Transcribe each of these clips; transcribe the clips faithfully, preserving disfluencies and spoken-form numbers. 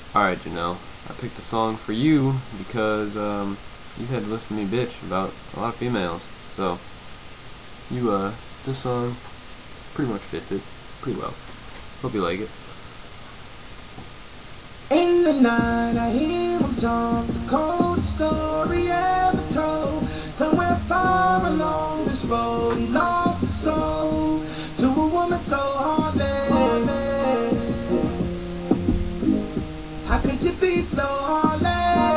Alright, Janelle, I picked a song for you because um, you had to listen to me bitch about a lot of females. So, you, uh, this song pretty much fits it pretty well. Hope you like it. In the night I hear him talk, the coldest story ever told. Somewhere far along this road he lost his soul to a woman so heartless. How could you be so heartless?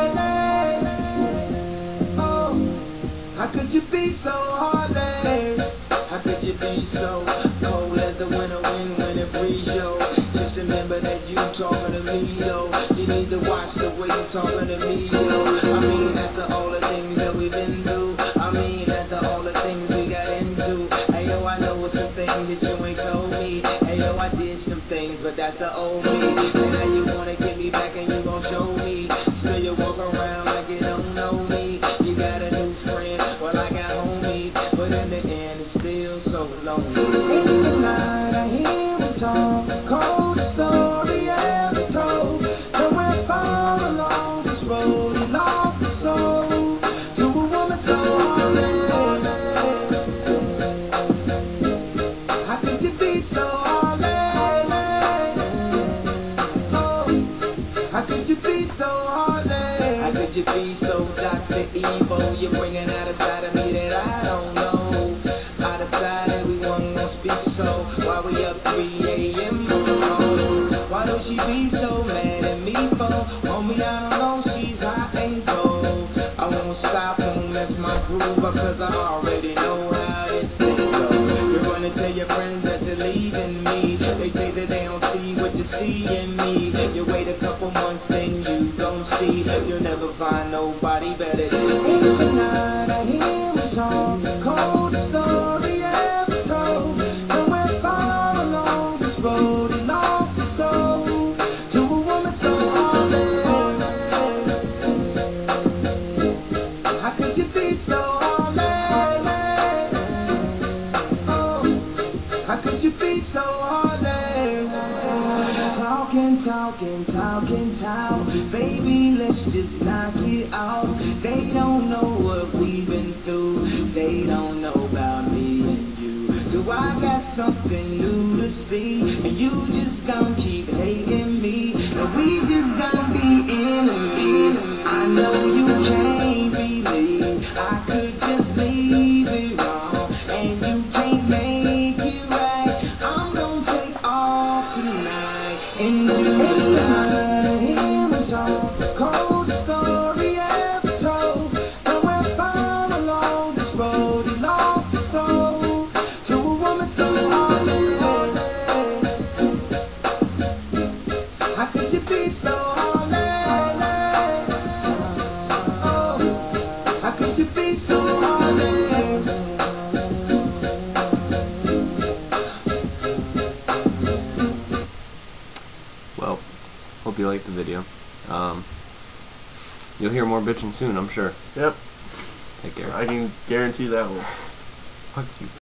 Oh, how could you be so heartless? How could you be so cold as the winter wind when it breeze, yo? Just remember that you talking to me, yo. You need to watch the way you talking to me, yo. I mean, after all the things that we've been through, I mean, after all the things we got into. Hey, yo, I know some things that you ain't told me. Hey, yo, I did some things, but that's the old me. And now you wanna get me back and you gon' show me. So you walk around like you don't know me. You got a new friend, well, I got homies. But in the end, it's still so lonely. In the night, I hear him talk, cold story ever told. Somewhere far along this road, he lost his soul to a woman so heartless. How could you be so heartless? Oh, how could you be so heartless? How could you be so Doctor Evil? You're bringing out a side of me that I don't know. I decided we weren't gonna speak, so why we up three A M on the phone? Why don't she be so mad at me for? Homie, I don't know, she's hot and cold. I won't stop, won't mess my groove, because I already know how this thing goes. You're gonna tell your friends that you're leaving me. They say that they don't see what you see in me. You wait a couple months, then you don't see. You'll never find nobody better than me. In the night, I hear him talk, cold story ever told. Somewhere far along this road, he lost his soul to a woman so heartless. How could you be so heartless? Oh, how could you be so heartless? Talking, talking, talking, talk. Baby, let's just knock it out. They don't know what we've been through. They don't know about me and you. So I got something new to see. And you just gon' keep hating me. And we just gon' be enemies. I know you can't believe I could just leave it wrong. And you can't make it right. I'm gon' take off tonight into the night. Hear him talk, cold story ever told. Somewhere far along this road, he lost his soul to a woman so heartless. How could you be so heartless? Oh, how could you be so heartless? Well, hope you liked the video. Um, you'll hear more bitching soon, I'm sure. Yep, Take care. I can guarantee that one. Fuck you.